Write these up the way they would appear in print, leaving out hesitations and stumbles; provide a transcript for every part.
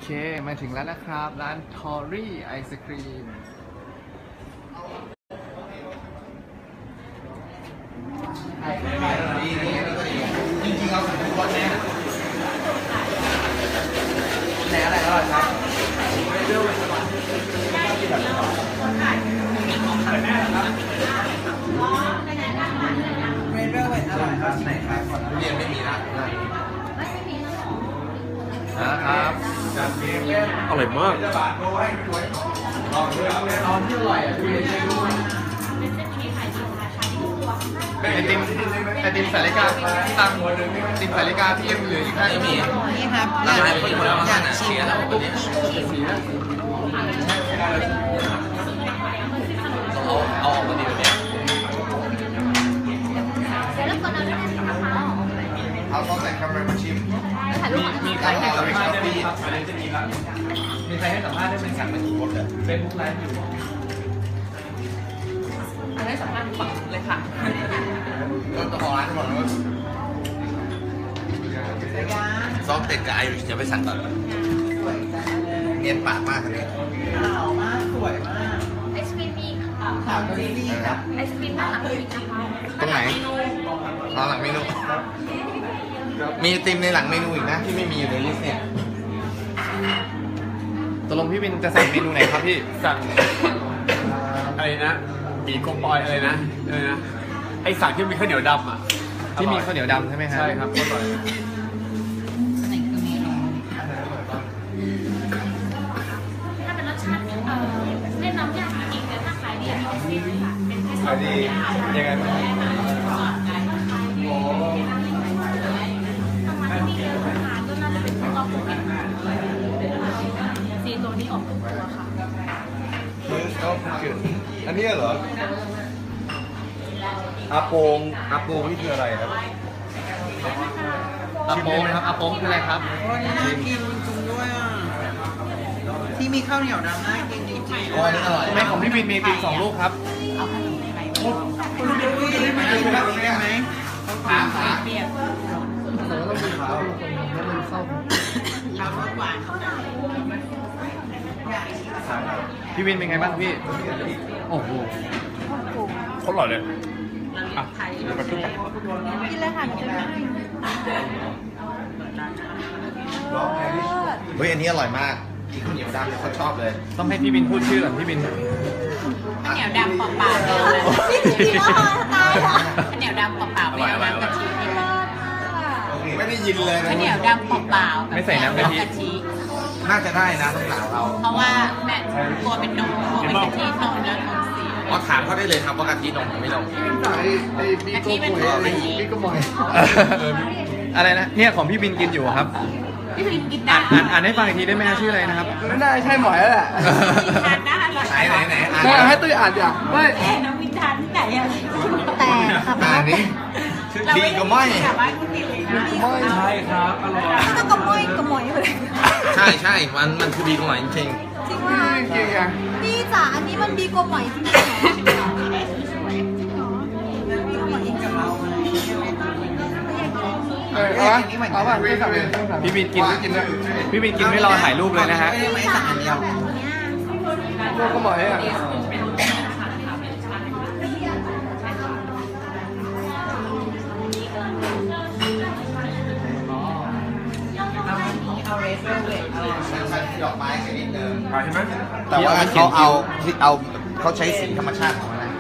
มาถึงแล้วนะครับร้านทอรี่ไอศครีมจริงๆเราสั่งทุกคนเนี่ยไหนอะไรอร่อยครับเรื่องอะไรบ้างที่แบบเรเบลเวทอร่อยครับไหนครับเรียนไม่มีนะครับอร่อยมากไอติมสาลิกาตังไอติมสาลิกาที่ยังเหลืออีกแค่นี้นี่ครับอยากชิมแล้วปุ๊บเอาออกมาดีแบบนี้เอาซอสใส่คาราเมลมาชิมมีใครให้สัมภาษณ์ได้ไหมครับมีใครให้สัมภาษณ์ได้ไหมสั่งมากี่คนเลยเฟซบุ๊กไลฟ์อยู่ให้สัมภาษณ์ฝั่งเลยค่ะก็ตัวของร้านทั้งหมดเลยซอสเป็ดกับไอริชจะไปสั่งก่อนเนียนปากมากเลยขาวมากสวยมากไอศครีมมีขาวดีครับไอศครีมด้านหลังมีนะคะตรงไหนหลังเมนูมีติมในหลังเมนูอีกนะที่ไม่มีอยู่ในลิสต์เนี่ยตกลงพี่วินจะสั่งเมนูไหนครับพี่สั่งอะไรนะหมี่กบอยอะไรนะไอสั่งที่มีข้าวเหนียวดำอ่ะที่มีข้าวเหนียวดำใช่ไหมครับใช่ครับอร่อยถ้าเป็นรสชาติเล่นน้ำยากอีกแต่ถ้าขายดีเป็นเส้นค่ะเป็นเส้นขายดียังไงบ้างก็น่าจะเป็นพวกเราปกติสีตัวนี้ออกตัวค่ะอันนี้เหรออาโปงนี่คืออะไรครับอาโปงครับอาโปงคืออะไรครับน่ากินจริงด้วยอ่ะที่มีข้าวเหนียวดำน่ากินจริงๆอันนี้อร่อยทำไมของพี่วินมีติม2 ลูกครับคุณเบลลี่ได้ไหมได้ไหมขาเปียกพี่วินเป็นไงบ้างพี่โอ้โหอร่อยเลยอ่ะมาขึ้นไปกินเลยค่ะกินเลยเฮ้ยอันนี้อร่อยมากกินข้าวเหนียวดำเนี่ยเขาชอบเลยต้องให้พี่วินพูดชื่อก่อนพี่วินข้าวเหนียวดำเปล่าๆเลยข้าวเหนียวดำเปล่าๆไม่เอาน้ำกะทิไม่ได้ยินเลยข้าวเหนียวดำเปล่าๆไม่ใส่น้ำกะทิน่าจะได้นะต้องถามเราเพราะว่าแม่กลัวเป็นนมกลัวเป็นกะทินมแล้วท้องเสียอ๋อถามเขาได้เลยครับว่ากะทินมหรือไม่นมกะทิเป็นนมพี่ก็บ่อยอะไรนะเนี่ยของพี่วินกินอยู่ครับพี่วินกินได้อ่านให้ฟังอีกทีได้ไหมชื่ออะไรนะครับไม่ได้ใช่หมอยแล้วแหละทานได้อร่อยไหนให้ตุ้ยอ่านอย่างไม่น้องวินทานที่ไหนอะแต่ค่ะนี่ดีก็ไม่ใช่ครับอร่อยต้องกระมอยเลยใช่มันคือดีก็ไม่จริงจริงว่าพี่จ๋าอันนี้มันดีกว่าหมอยจริงเหรอเอาป่ะพี่วินกินพี่วินกินไม่รอถ่ายรูปเลยนะฮะไม่สั่งอันเดียวพวกก็บอกอ่ะดอกไม้นิดนึงใช่ไหมแต่ว่าเขาใช้สีธรรมชาติของมัน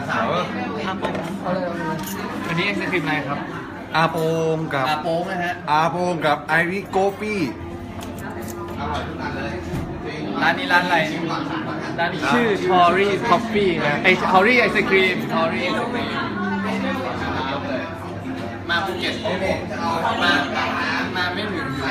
อันนี้ไอศครีมอะไรครับอาโปงกับอาโปงนะฮะอาโปงกับไอริโกปี้อร่อยทุกอันเลยร้านนี้ร้านอะไรร้านนี้ชื่อ Tory Coffee นะTory ไอศครีม Tory ไอศครีมมาภูเก็ตมาไม่ถึงอยู่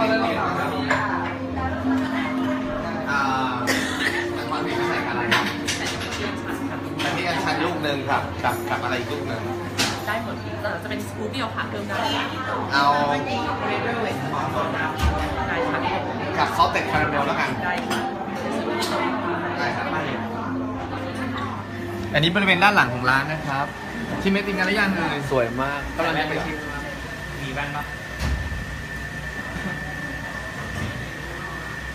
ความผิดใส่อะไรครับอันนี้อันชันลูกหนึ่งกับอะไรลูกหนึ่งได้หมดจะเป็นสกู๊ปเดียวค่ะเพิ่มได้เอากับซอสเต็ดคาราเมลแล้วกันได้ค่ะได้ครับอันนี้บริเวณด้านหลังของร้านนะครับชิมไอติมกันหรือยังเลยสวยมากกำลังจะไปชิมมีแว่นปะ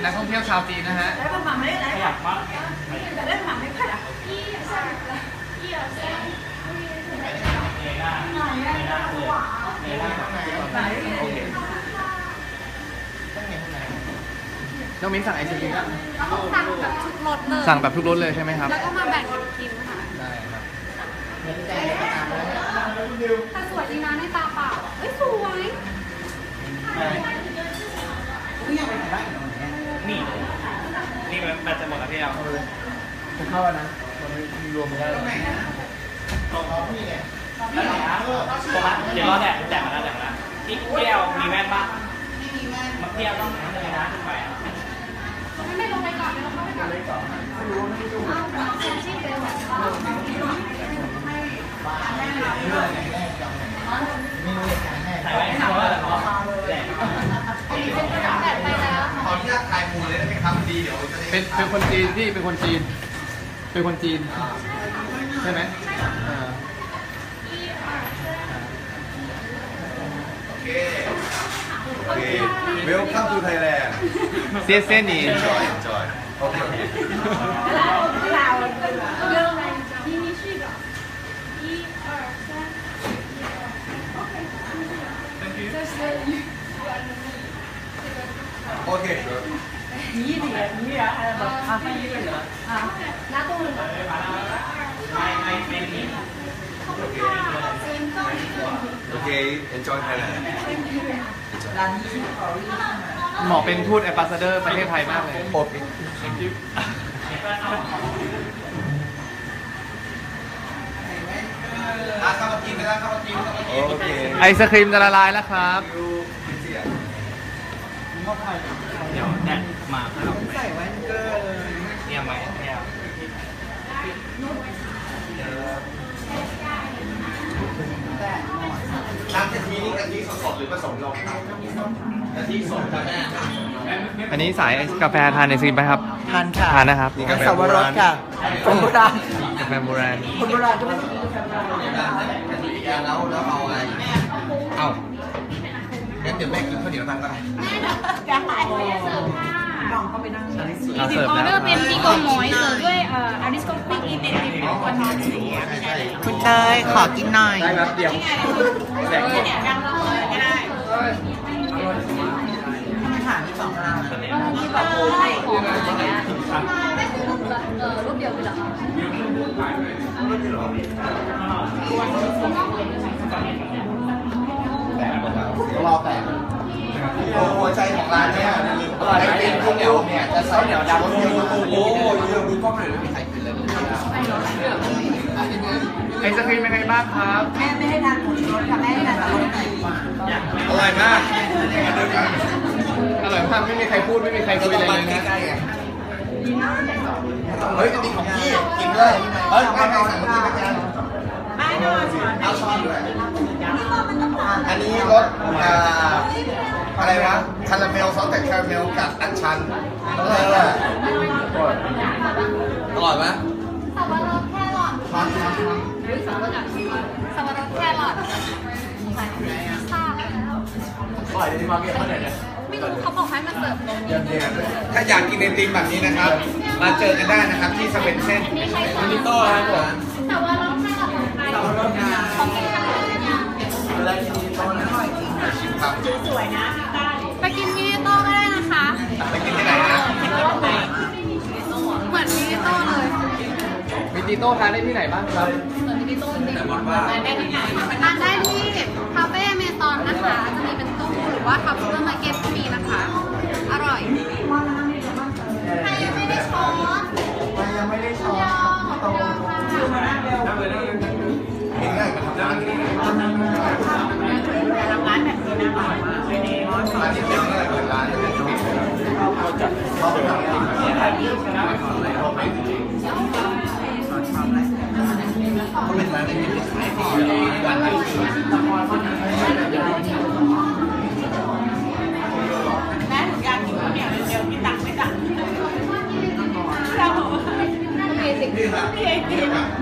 นักท่องเที่ยวชาวจีนนะฮะน้องมิ้นสั่งไอศกรีมสั่งแบบทุกรสเลยสั่งแบบทุกรสเลยใช่ไหมครับแล้วก็มาแบ่งกันกินค่ะได้ครับแต่สวยดีนะในตาเปล่าเอ้ยสวยนี่มันจะหมดแล้วพี่เอาจะเข้านะมันรวมได้เดี๋ยวรอแดดมาแล้วพี่เกี้ยวมีแว่นปะไม่มีแว่นมาเกี้ยวต้องหาเลยนะขึ้นไปไม่ลงไปก่อนไม่ลงไปก่อนเอาเสียชีพเลยถ่ายไว้ให้เขาเลยแดดไปแล้วขออนุญาตถ่ายหมูเลยได้ไหมครับดีเดี๋ยวจะได้เป็นคนจีนที่เป็นคนจีน เป็นคนจีนใช่ไหมอ่าโอเค โอเค Welcome to Thailand เสียเส้นนี่ enjoy enjoy โอเค โอเค โอเค enjoy Thailand หมอเป็นทูตแอมบาสเดอร์ประเทศไทยมากเลยโอเค thank you เข้ามากินนะครับเข้ามากินเข้ามากิน โอเคไอศครีมจะละลายแล้วครับเดี๋ยวแดดมาให้เราใส่แว่นเกอร์เลยเนี่ยไหมเนี่ยน้ำกะทินี่กะทิสดๆหรือผสมนมครับกะทิสดครับแม่อันนี้สายกาแฟทานไอศครีมไหมครับทานค่ะทานนะครับกาแฟโบราณค่ะคนโบราณกาแฟโบราณคนโบราณก็ไม่ต้องกินกาแฟโบราณกะทิแล้วเอาอะไรเอางั้นเดี๋ยวแม่กินข้าวเหนียวตั้งก็ได้เราสิบเสิร์ฟออแล้วเดอร์เป็นคปีรับโกหมอยเสิร์ฟด้วยอาริสโกฟิกอีเด็ดวันทานสีคุณเนยขอกินหน่อยได้ครับเดี๋ยวแสงหมดดังเราเลยก็ได้ รูปเดียวกันเหรอรอแต่หัวใจของร้านเนี่ยไอติมข้าวเหนียวเนี่ยจะใส่ข้าวเหนียวดำโอ้โหเยอะดูกล้องหน่อยไม่มีใครกินเลยไอศครีมเป็นไงบ้างครับแม่ไม่ให้ทานผงชูรสค่ะแม่ให้ทานแต่รสไก่อร่อยมากอร่อยมากไม่มีใครพูดไม่มีใครคุยอะไรเลยนะเฮ้ยอันนี้ของพี่กินด้วยเฮ้ยไม่สั่งเมื่อกี้ไม่กันเอาช้อนด้วยอันนี้รสอะไรวะคาราเมลซอสแต่คาราเมลกับอัญชันอะไรวะอร่อยไหมสับปะรดแครอทสับปะรดแครอทใส่ทราบแล้วอร่อยดีมากเก็บข้าวเหนียวเนี่ยไม่รู้เขาบอกให้มาเสิร์ฟนมถ้าอยากกินไอติมแบบนี้นะครับ มาเจอกันได้นะครับที่สเปนเซ่นนี่ใช้มินิโต้ครับผมสับปะรดแครอทของไทยของกินทะเลเนี่ยครับไปกินมินิโต้ก็ได้นะคะไปกินที่ไหนนะเหมือนมินิโต้เลยมินิโต้ทานได้ที่ไหนบ้างครับเหมือนมินิโต้จริงๆได้ที่ไหนทานได้ที่คาเฟ่เมซอนนะคะ จะมีเป็นตู้หรือว่าทับซูเปอร์มาร์เก็ตก็มีนะคะ อร่อยใครยังไม่ได้ช้อนยังไม่ได้ช้อนขอบคุณค่ะกินง่ายมาทำร้านนี้ร้านนี้เป็นอะไรเปิดร้านเป็นธุรกิจเขาจัดเขาเป็นร้านเขาเป็นร้านที่ขายดีวันนี้แม่หนูอยากกินข้าวเหนียวเดียวพี่ตักไม่ตักนี่ครับเดียวกัน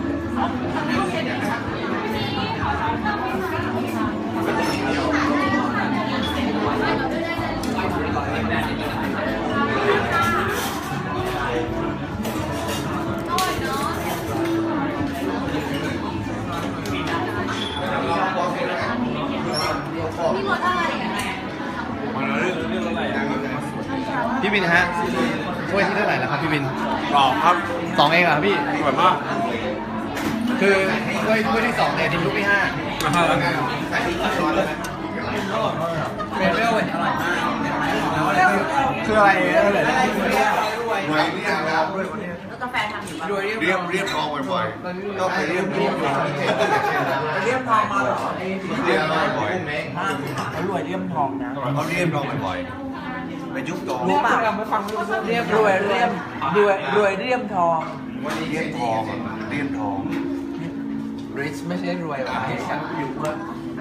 พี่บินฮะถ้วยที่เท่าไหร่แล้วครับพี่บินกรอบครับ 2เองเหรอครับพี่อร่อยมากคือถ้วยที่2เนี่ยทีมลูกที่5เมลเวลอร่อยมากคืออะไรรวยเนี่ยครับแล้วกาแฟทำอยู่ปะเรียบทองบ่อยๆก็ไปเรียบทองเรียมทองมาเหรอเรียบทองบ่อยเขารวยเรียมทองนะเขาเรียบทองบ่อยๆไปยุบทองรู้ป่ะเรียมรวยเรียมเรียมทองเรียบทองเรียบทอง rich ไม่ใช่รวยหรออยู่ว่า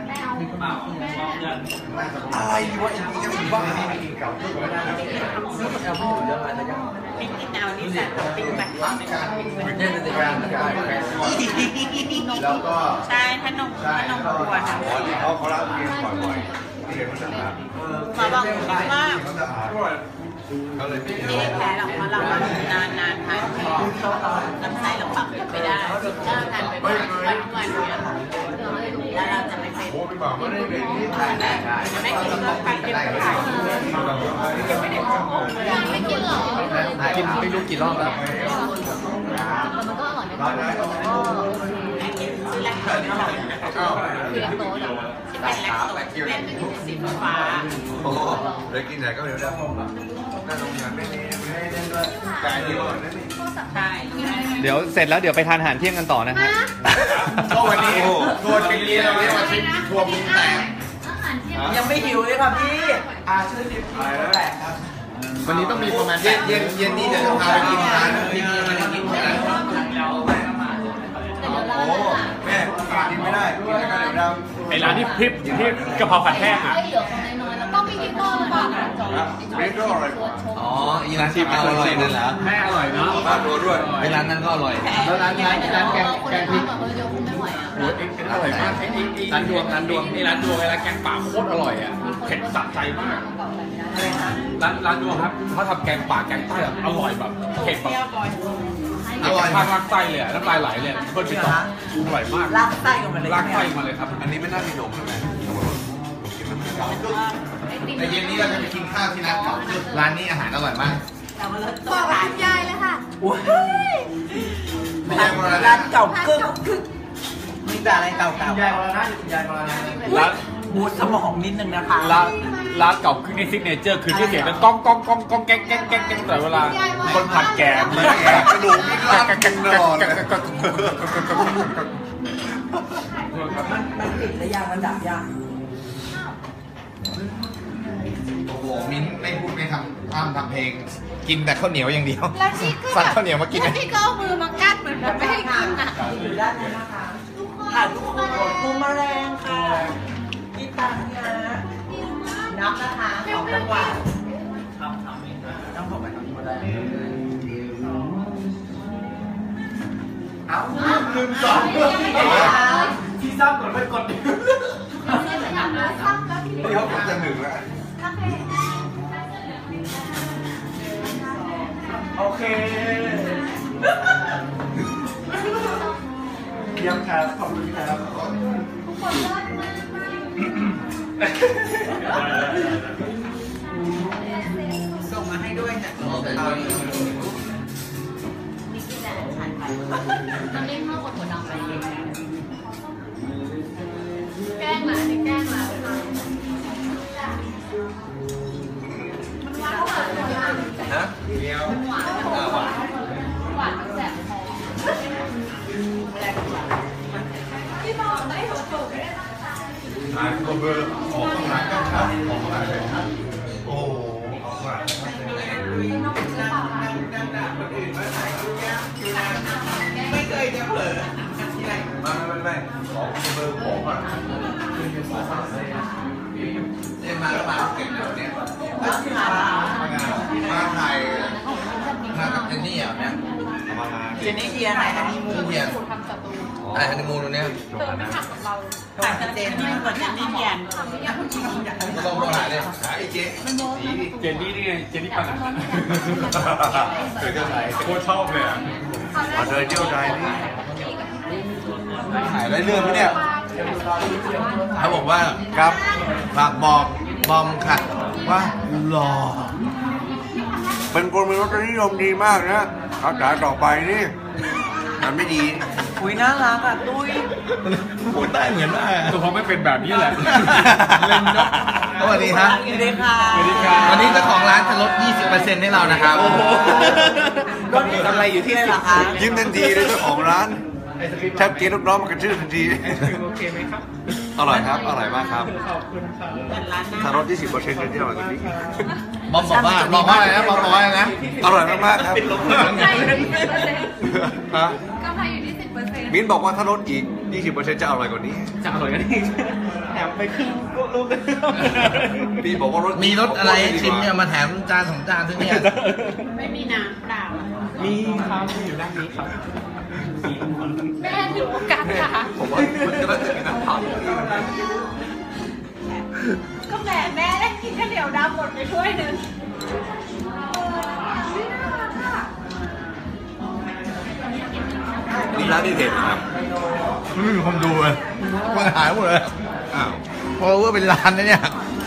อะไรวะไอ้นี่ก็บ้าปิ๊กกินเอานี่แหละปิ๊กไปแล้วก็ใช่ถ้านมกวนเขารับเรียนบ่อยๆเรียนภาษาหมอบอกคิดว่าเขาจะอ่านเขาเลยไม่ไม่ได้แพ้หรอกเพราะเรานานทานลำไส้เราปรับไม่ได้ถ้าทานไปวันเนี่ยแล้วเราจะไม่เป็นโอ้พี่บ่าวไม่ได้เป็นที่ไทยไม่กินก็ไปกินไปขายไม่ได้ของไม่กินหรอกินไม่รู้กี่รอบแล้วมันก็อร่อยไม่ซื้อแลคโตสคือโต๊ะที่เป็นแลคโตสเป็นสีฟ้าโอ้เลยกินไหนก็เดี๋ยวได้น่าสงสารไม่ได้ด้วยกายดีกว่านั่นเองใช่เดี๋ยวเสร็จแล้วเดี๋ยวไปทานอาหารเที่ยงกันต่อนะฮะก็วันนี้ทัวร์ทริปนี้เราเรียกว่าทริปทัวร์มุมแตกยังไม่หิวเลยครับพี่ชื่อทริปแปลกครับวันนี้ต้องมีประมาณเย็นนี้เดี๋ยวจะพาไปกินร้านที่นี่ไม่ได้กินที่ร้านโอ้แม่กินไม่ได้กินแล้วก็เดี๋ยวเราไอ้ร้านที่พริบกะเพราผัดแห้งอ่ะเหลือของน้อยๆแล้วต้องมีกิ๊กโก้หรือเปล่าเรดก็อร่อยกว่าอ๋ออีร้านที่อร่อยนั่นแหละแม่อร่อยเนาะบ้านรัวด้วยไอ้ร้านนั้นก็อร่อยแล้วร้านแกงพริกเดี๋ยวคงไม่ไหวอ่ะโอ้ยอร่อยมากร้านดวงนี่ร้านดวงไอ้ร้านแกงป่าโคตรอร่อยอ่ะเผ็ดสะใจมากร้านดวงครับเขาทำแกงป่าแกงใต้แบบอร่อยแบบเผ็ดแบบอร่อยมากลากไส้เลยน้ำลายไหลเลยเพิ่มไปต่ออร่อยมากลากไส้กันมาเลยลากไส้มาเลยครับอันนี้ไม่น่ามีนมใช่ไหมแต่เย็นนี้เราจะไปกินข้าวที่ร้านเก่าร้านนี้อาหารอร่อยมากบอกกับคุณยายเลยค่ะร้านเก่ากึกมีแต่อะไรเก่าๆร้านบูดสมองนิดนึงนะคะร้านเก่าคือในซิกเนเจอร์คือที่เสียงเป็นก้องแก๊งแต่เวลาคนผัดแกงกระดูกนี่ลากกันนอนมันติดและยางมันดับยากโอ้โหมิ้นไม่พูดไม่ทำทำเพลง กินแต่ข้าวเหนียวอย่างเดียวแล้วชิคก็สั่งข้าวเหนียวมากินแล้วพี่ก็เอามือมากัดเหมือนแบบไม่ให้กินอ่ะอยู่ด้านนี้นะคะค่ะทุกคนมุมแมลงค่ะกีตาร์นะนับนะคะของจังหวัดต้องบอกไปทำแมลงเอาลืมสองที่ซ้ำก่อนไม่กดเดี๋ยวผมจะหนึ่งแล้วโอเคเยี่ยมครับขอบคุณครับส่งมาให้ด้วยนะมันเล่นมากกว่าหัวดำไปแกล้งมาแกล้งมามันหวานฮะหวานแสบคอที่บอกได้หัวโจกไม่ได้ตั้งใจร้านตัวเบอร์ออกข้างหลังกันครับออกข้างหลังเลยครับโอ้ออกข้างหลังไม่เคยจะเผลอไม่ขอเบอร์ผมอ่ะเนี่ยมาแล้วมาเก่งแล้วเนี่ยมาไทยมากับเจนนี่อ่ะเนี่ยเจนนี่เทียไหนฮันนีมูนเทียนอะไรฮันนีมูนตัวเนี้ยต่างจากเจนนี่ก่อนเจนนี่เทียนก็ต้องโทรหาเลยหาไอ้เจ๊สีเจนนี่นี่ไงเจนนี่ปังอ่ะเคยเที่ยวไทยโคตรชอบเลยอ่ะมาเคยเที่ยวไทยนี่ถ่ายได้เรื่องไหมเนี่ยเขาบอกว่าครับฝากบอกบอมขัดว่าหล่อเป็นคนมีรสนิยมดีมากนะเอาแต่ต่อไปนี่มันไม่ดีอุ้ยน่ารักอ่ะตุ้ยพูดได้เหมือนมากตัวเขาไม่เป็นแบบนี้แหละเล่นเนาะสวัสดีครับสวัสดีค่ะสวัสดีครับวันนี้เจ้าของร้านจะลด 20%ให้เรานะครับกำไรอยู่ที่เหรอคะยิ้มทันทีเลยเจ้าของร้านแทบกินลูกน้องมันกระชื่อทันทีโอเคไหมครับอร่อยครับ อร่อยมากครับขอบคุณครับถ้ารส20%เลยที่อร่อยกว่านี้บอมบอกว่าอะไรนะบอมบอกว่าอะไรนะอร่อยมากๆครับ ฮะกำไรอยู่ที่ 10% มิ้นบอกว่าถ้าลดอีก 20%จะอร่อยกว่านี้จะอร่อยกันอีกแถมไปครึ่งลูกพี่บอกว่ารสมีรสอะไรให้ชิมเนี่ยมาแถมจาน2 จานซึ่งเนี่ยไม่มีน้ำเปล่ามีครับมีอยู่ด้านนี้ครับแม่ถือโอกาสค่ะผมว่ามันจะน่าจะมีน้ำเผาก็แม่ได้กินข้าวเหนียวดำหมดไปถ้วยหนึ่งนี่ร้านที่เด็ดนะครับไม่มีคนดูเลยคนหายหมดเลยอ้าวเพราะว่าเป็นร้านนะเนี่ย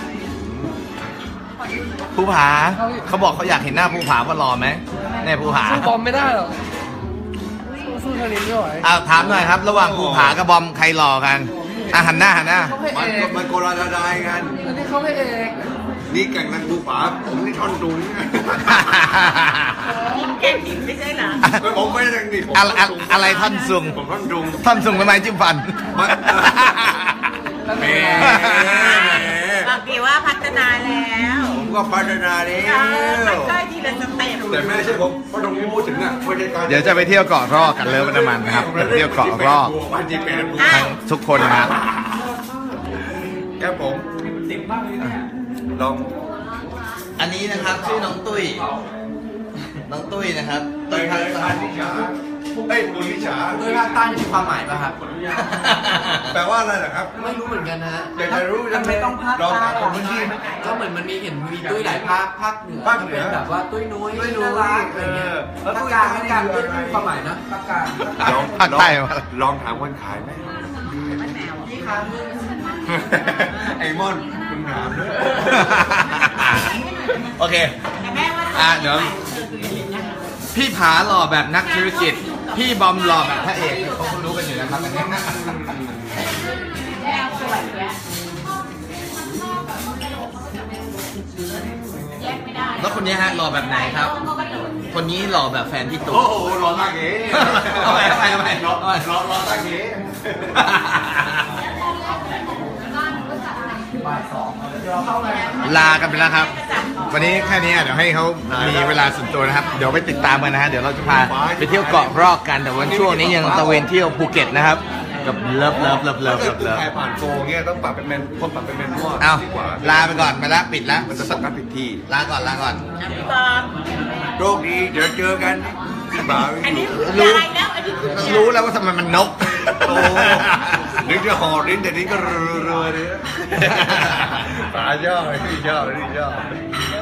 ภูผาเขาบอกเขาอยากเห็นหน้าภูผาว่ารอไหมเนี่ยภูผาสู้บอมไม่ได้หรอกสู้เทานี้ไม่ไหวถามหน่อยครับ ระหว่างภูผากับบอมใครรอกันหันหน้าเขาพระเอกมันโกลาดายกันอันนี้เขาพระเอกนี่แก่งนังภูผาผมนี่ท่อนตุงกินแกงกินไม่ใช่เหรอผมไม่ได้นี่ผมอะไรท่อนซุงผมท่อนตุงท่อนซุงทำไมจิ้มฟันแหมบอกดีว่าพัฒนาแล้วผมก็พัฒนาแล้วมันก็ทีละสเต็ปแต่ไม่ใช่ผมเพราะตรงนี้พูดถึงอ่ะไม่ใช่การเดี๋ยวจะไปเที่ยวเกาะรอกกันเลิฟน้ำมันนะครับไปเที่ยวเกาะรอกวันที่เป็นทั้งทุกคนนะครับแก้ผมลองอันนี้นะครับชื่อน้องตุ้ยน้องตุ้ยนะครับตุ้ยภาคใต้นิชาเอ้ยปุริชาโดยภาคใต้มีความหมายป่ะครับแปลว่าอะไรเหรอครับไม่รู้เหมือนกันนะฮะอยากจะรู้จะไม่ต้องภาคใต้ของพื้นที่ก็เหมือนมันมีเห็นมีตุ้ยหลายภาคภาคเหนือภาคเหนือเป็นแบบว่าตุ้ยนุ้ยตุ้ยนุ้ยน่ารักอะไรเงี้ยแล้วภาตุ้คยกลางนี่ภาคกลางคือตุ้ยอะไรมีความหมายนะภาคกลางภาคใต้มาลองถามคนขายไหมพี่ครับไอ้มอนคุณถามด้วยโอเค เดี๋ยวพี่ผาหล่อแบบนักธุรกิจ พี่บอมหล่อแบบพระเอกเขาก็รู้กันอยู่นะครับอันนี้นะแล้วคนนี้ฮะหล่อแบบไหนครับ คนนี้หล่อแบบแฟนพี่ตุ๊กโอ้โหรอตาเก๋เอาไปรอตาเก๋ลากันไปแล้วครับ วันนี้แค่นี้เดี๋ยวให้เขามีเวลาส่วนตัวนะครับ เดี๋ยวไปติดตามกันนะฮะ เดี๋ยวเราจะพาไปเที่ยวเกาะรอกกัน แต่วันช่วงนี้ยังตะเวนเที่ยวภูเก็ตนะครับ กับเลิฟถ่ายผ่านโฟเงี้ยต้องปรับเป็นเมนคนปรับเป็นเมนนวดเอาดีกว่าลาไปก่อนไปละปิดละมันจะสักการผิดที่ลาก่อนพี่บอมโชคดีเดี๋ยวเจอกันที่บ่าวอันนี้อยู่คืออะไรแล้ว อันนี้คือรู้แล้วว่าทำไมมันนกโอ้นึกจะห่อลิ้นแต่นี้ก็เรือเลยนะ ป่าย่อนี่ย่อ